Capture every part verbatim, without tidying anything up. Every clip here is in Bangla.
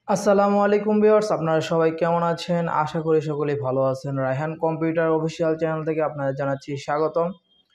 আসসালামু আলাইকুম ভিউয়ার্স, আপনারা সবাই কেমন আছেন? আশা করি সকলেই ভালো আছেন। রায়হান কম্পিউটার অফিসিয়াল চ্যানেল থেকে আপনাদের জানাচ্ছি স্বাগতম।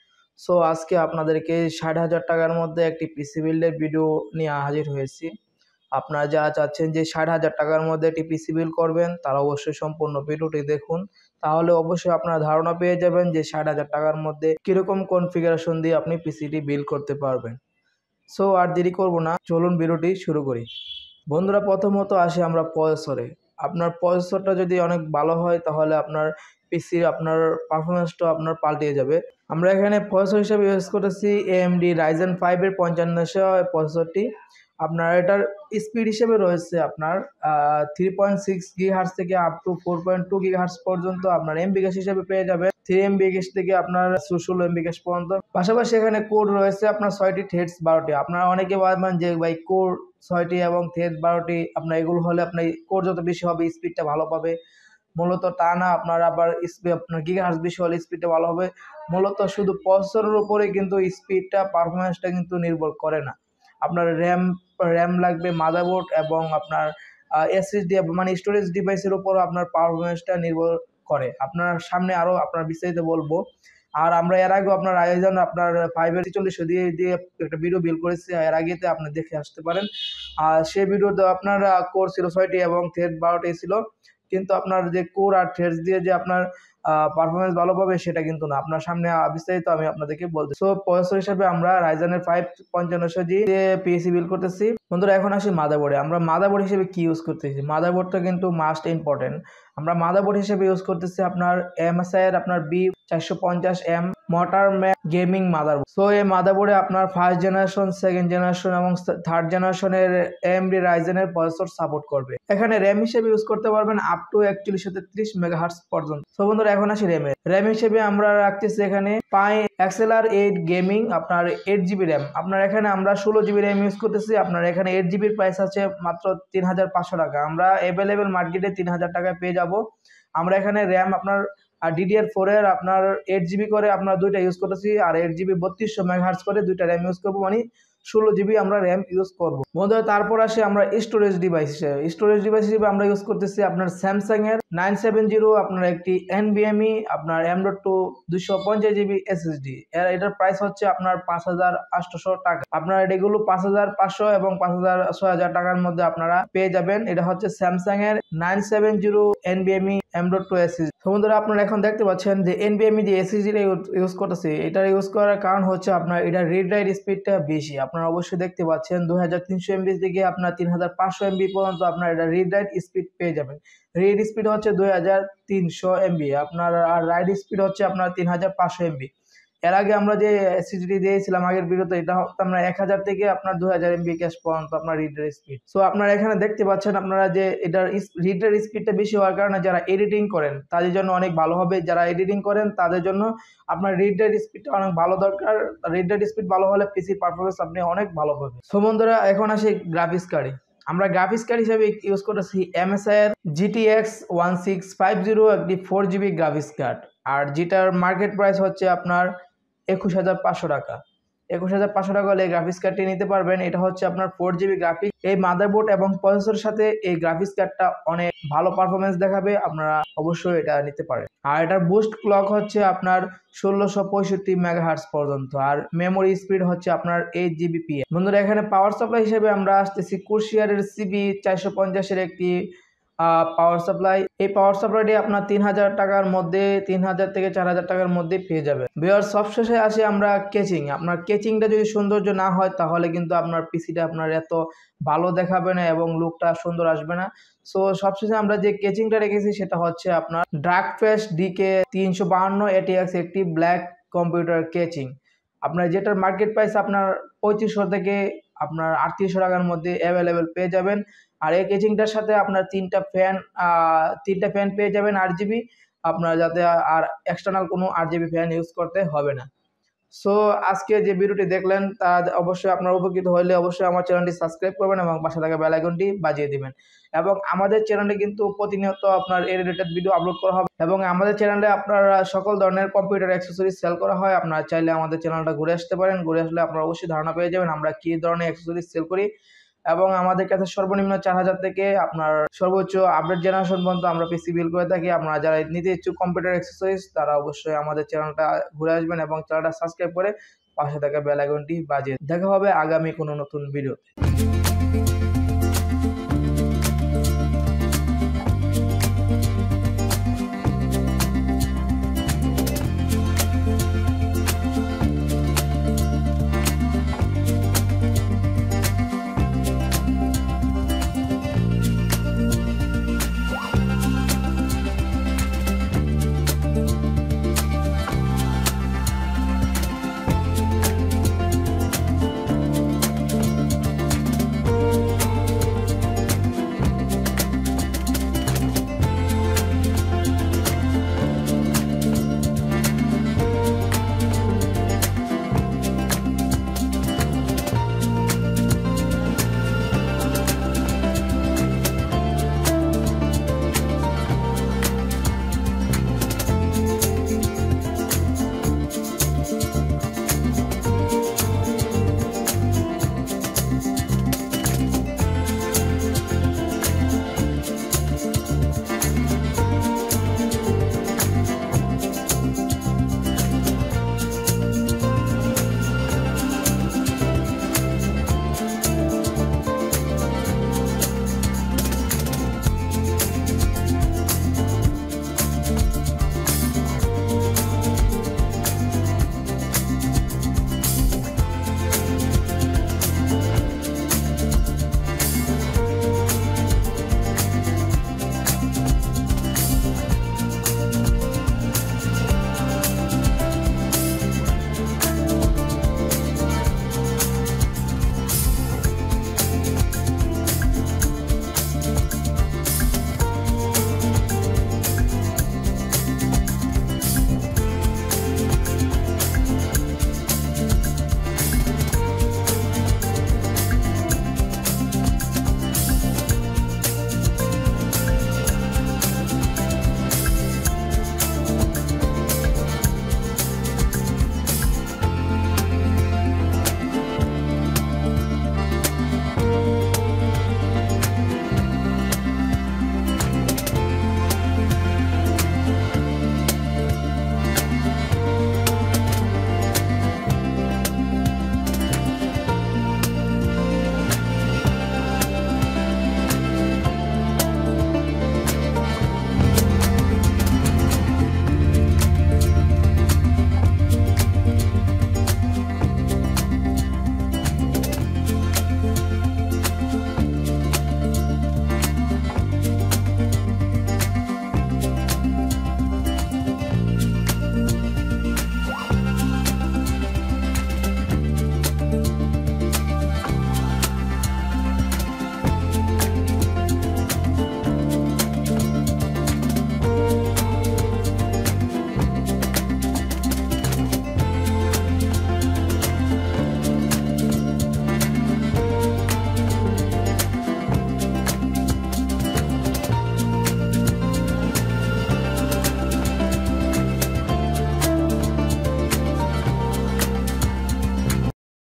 সো আজকে আপনাদেরকে ষাট হাজার টাকার মধ্যে একটি পিসি বিল্ডের ভিডিও নিয়ে হাজির হয়েছি। আপনারা যারা চাচ্ছেন যে ষাট হাজার টাকার মধ্যে একটি পিসি বিল্ড করবেন, তারা অবশ্যই সম্পূর্ণ ভিডিওটি দেখুন। তাহলে অবশ্যই আপনারা ধারণা পেয়ে যাবেন যে ষাট হাজার টাকার মধ্যে কীরকম কনফিগারেশন দিয়ে আপনি পিসিটি বিল্ড করতে পারবেন। সো আর দেরি করব না, চলুন ভিডিওটি শুরু করি। বন্ধুরা, প্রথমত আসি আমরা প্রসেসরে। আপনার প্রসেসরটা যদি অনেক ভালো হয় তাহলে আপনার পিসির আপনার পারফরমেন্সটা আপনার পাল্টিয়ে যাবে। আমরা এখানে প্রসেসর হিসেবে ইউজ করেছি এ এম ডি রাইজেন ফাইভের পঞ্চান্নশো প্রসেসরটি। আপনার এটার স্পিড হিসেবে রয়েছে আপনার থ্রি পয়েন্ট সিক্স গিগাহার্টজ থেকে up to four point two gigahertz পর্যন্ত আপনার এমবি ক্যাশ হিসেবে পেয়ে যাবে। থ্রি এমবি ক্যাশ থেকে আপনার ষোলো এমবি ক্যাশ পর্যন্ত। পাশাপাশি এখানে কোড রয়েছে আপনার ছয়টি থ্রেডস বারোটি। আপনারা অনেকে ভাববেন যে ভাই কোর ছয়টি এবং থ্রেড বারোটি, আপনার এগুলো হলে আপনার কোর যত বেশি হবে স্পিডটা ভালো পাবে। মূলত তা না, আপনার আবার স্পিড আপনার গিগাহার্টজ বেশি হলে স্পিডটা ভালো হবে। মূলত শুধু প্রসেসরের উপরে কিন্তু স্পিডটা পারফরমেন্সটা কিন্তু নির্ভর করে না। আপনার র্যাম র্যাম লাগবে, মাদারবোর্ড এবং আপনার এসএসডি মানে স্টোরেজ ডিভাইসের উপর আপনার পারফরমেন্সটা নির্ভর করে। আপনার সামনে আরও আপনার বিস্তারিত বলবো। আর আমরা এর আগেও আপনার রাইজেন আপনার ফাইভের চল্লিশশো দিয়ে দিয়ে একটা ভিডিও বিল করেছি, এর আগেতে আপনি দেখে আসতে পারেন। আর সেই ভিডিওতে আপনার কোর ছিল ছয়টি এবং থ্রেড বারোটি ছিল, কিন্তু আপনার যে কোর আর থ্রেডস দিয়ে যে আপনার পারফরমেন্স ভালো পাবে সেটা কিন্তু না। আপনার সামনে বিস্তারিত আমি আপনাদেরকে বলতে। সো প্রসেসর হিসেবে আমরা রাইজেনের ফাইভ পঞ্চান্নশো জি পিএসি বিল করতেছি। বন্ধুরা, এখন আসি মাদারবোর্ডে। আমরা মাদারবোর্ড হিসেবে কি ইউজ করতেছি? মাদারবোর্ডটা কিন্তু মাস্ট ইম্পর্টেন্ট। আমরা মাদারবোর্ড হিসেবে ইউজ করতেছি আপনার এমএসআই এর আপনার বি চারশো পঞ্চাশ M mortar gaming motherboard. So এই মাদারবোর্ডে আপনার ফার্স্ট জেনারেশন, সেকেন্ড জেনারেশন এবং থার্ড জেনারেশনের এএমডি রাইজেনের প্রসেসর সাপোর্ট করবে। এখানে র্যাম হিসেবে ইউজ করতে পারবেন আপ টু একচল্লিশশো তেত্রিশ মেগাহার্টজ পর্যন্ত। সো বন্ধুরা, এখন আসি র্যামে। র্যাম হিসেবে আমরা রাখতেছি এখানে পাই এক্সএলআর এইট গেমিং আপনার এইট জিবি র্যাম। আপনার এখানে আমরা ষোলো জিবি র্যাম ইউজ করতেছি। আপনার এখানে এইট জিবির প্রাইস আছে মাত্র তিন হাজার পাঁচশো টাকা। আমরা অ্যাভেলেবেল মার্কেটে তিন হাজার টাকায় পেয়ে যাব। আমরা এখানে র্যাম আপনার আর ডিডিআর ফোর এর আপনার এইট জিবি করে আপনার দুইটা ইউজ করতেছি, আর এইট জিবি বত্রিশশো মেগাহার্টজ করে দুইটা র্যাম ইউজ করবো, মানে ষোলো জিবি আমরা র্যাম ইউজ করবো। বন্ধুরা, তারপর আসে আমরা স্টোরেজ ডিভাইস হিসেবে। স্টোরেজ ডিভাইস হিসেবে আমরা ইউজ করতেছি আপনার স্যামসাং এর নাইন সেভেন জিরো আপনার একটি এনবিএমই আপনার এম ডট টু দুইশো পঞ্চাশ জিবি এসএসডি। এর এটার প্রাইস হচ্ছে আপনার পাঁচ হাজার আটশোশো টাকা। আপনার এগুলো পাঁচ হাজার পাঁচশো এবং পাঁচ হাজার ছয় হাজার টাকার মধ্যে আপনারা পেয়ে যাবেন। এটা হচ্ছে স্যামসাং এর নাইন সেভেন জিরো এনবিএমই এম ডট টু এসএসডি। বন্ধুরা, আপনারা এখন দেখতে পাচ্ছেন যে এনবিএমই যে এসএসডিটা ইউজ করতেছি, এটা ইউজ করার কারণ হচ্ছে আপনার এটা রিড রাইট স্পিডটা বেশি। আপনারা অবশ্যই দেখতে পাচ্ছেন দুই হাজার তিনশো এমবি থেকে আপনার তিন হাজার পাঁচশো এমবি পর্যন্ত আপনার এটা রিড রাইট স্পিড পেয়ে যাবেন। রিড স্পিড হচ্ছে দুই হাজার তিনশো এমবি আপনার, আর রাইট স্পিড হচ্ছে আপনার তিন হাজার পাঁচশো এমবি। এর আগে আমরা যে এসএসডি দিয়েছিলাম আগের ভিডিওতে, এটা হচ্ছে আমরা এক হাজার থেকে আপনার দুই হাজার এমবি ক্যাশ পর্যন্ত আপনার রিডার স্পিড। সো আপনারা এখানে দেখতে পাচ্ছেন আপনারা যে এটার রিডার স্পিডটা বেশি হওয়ার কারণে যারা এডিটিং করেন তাদের জন্য অনেক ভালো হবে। যারা এডিটিং করেন তাদের জন্য আপনার রিডার স্পিডটা অনেক ভালো দরকার। রিডার স্পিড ভালো হলে পিসির পারফরমেন্স আপনি অনেক ভালো পাবেন। সো বন্ধুরা, এখন আসি গ্রাফিক্স কার্ডে। আমরা গ্রাফিক্স কার্ড হিসেবে ইউজ করেছি এমএসআই এর GTX one six five zero একটি ফোর জিবি গ্রাফিক্স কার্ড, আর যেটার মার্কেট প্রাইস হচ্ছে আপনার একুশ হাজার পাঁচশো টাকা। একুশ হাজার পাঁচশো টাকা হলে এই গ্রাফিক্স কার্ডটি নিতে পারবেন। এটা হচ্ছে আপনার ফোর জিবি গ্রাফিক্স। এই মাদারবোর্ড এবং প্রসেসরের সাথে এই গ্রাফিক্স কার্ডটা অনেক ভালো পারফরমেন্স দেখাবে, আপনারা অবশ্যই এটা নিতে পারেন। আর এটার বুস্ট ক্লক হচ্ছে আপনার ষোলোশো পঁয়ষট্টি মেগাহার্টজ পর্যন্ত, আর মেমোরি স্পিড হচ্ছে আপনার এইট জিবি পি। বন্ধুরা, এখানে পাওয়ার সাপ্লাই হিসেবে আমরা আসতেছি কোরসিয়ারের সিবি চারশো পঞ্চাশের একটি পাওয়ার সাপ্লাই। এই পাওয়ার সাপ্লাইটি আপনার তিন হাজার টাকার মধ্যে তিন হাজার থেকে চার হাজার টাকার মধ্যে পেয়ে যাবে। ভিউয়ার্স, সবশেষে আসি আমরা কেচিং। আপনার কেচিংটা যদি সৌন্দর্য না হয় তাহলে কিন্তু আপনার পিসিটা আপনার এত ভালো দেখাবে না এবং লুকটা সুন্দর আসবে না। সো সবশেষে আমরা যে কেচিংটা রেখেছি সেটা হচ্ছে আপনার ডার্কফ্লাশ ডিকে তিনশো বাহান্ন এটিএক্স একটি ব্ল্যাক কম্পিউটার কেচিং। আপনার যেটার মার্কেট প্রাইস আপনার পঁয়ত্রিশশো থেকে আপনার আটত্রিশশো টাকার মধ্যে অ্যাভেলেবেল পেয়ে যাবেন। আর এই কেচিংটার সাথে আপনার তিনটা ফ্যান তিনটা ফ্যান পেয়ে যাবেন আট জিবি, আপনার যাতে আর এক্সটার্নাল কোনো আট জিবি ফ্যান ইউজ করতে হবে না। সো আজকে যে ভিডিওটি দেখলেন তা অবশ্যই আপনার উপকৃত হলে অবশ্যই আমার চ্যানেলটি সাবস্ক্রাইব করবেন এবং পাশে থাকা বেল আইকনটি বাজিয়ে দিবেন। এবং আমাদের চ্যানেলে কিন্তু প্রতিনিয়ত আপনার এই রিলেটেড ভিডিও আপলোড করা হবে, এবং আমাদের চ্যানেলে আপনার সকল ধরনের কম্পিউটার অ্যাক্সেসরিজ সেল করা হয়। আপনারা চাইলে আমাদের চ্যানেলটা ঘুরে আসতে পারেন। ঘুরে আসলে আপনারা অবশ্যই ধারণা পেয়ে যাবেন আমরা কী ধরনের অ্যাক্সেসরিজ সেল করি। এবং আমাদের কাছে সর্বনিম্ন চার হাজার থেকে আপনার সর্বোচ্চ আপডেট জেনারেশন পর্যন্ত আমরা পিসি বিল করে থাকি। আপনারা যারা নিতে ইচ্ছুক কম্পিউটার অ্যাক্সেসরিজ তারা অবশ্যই আমাদের চ্যানেলটা ঘুরে আসবেন এবং চ্যানেলটা সাবস্ক্রাইব করে পাশে থাকা বেল আইকনটি বাজিয়ে। দেখা হবে আগামী কোনো নতুন ভিডিওতে।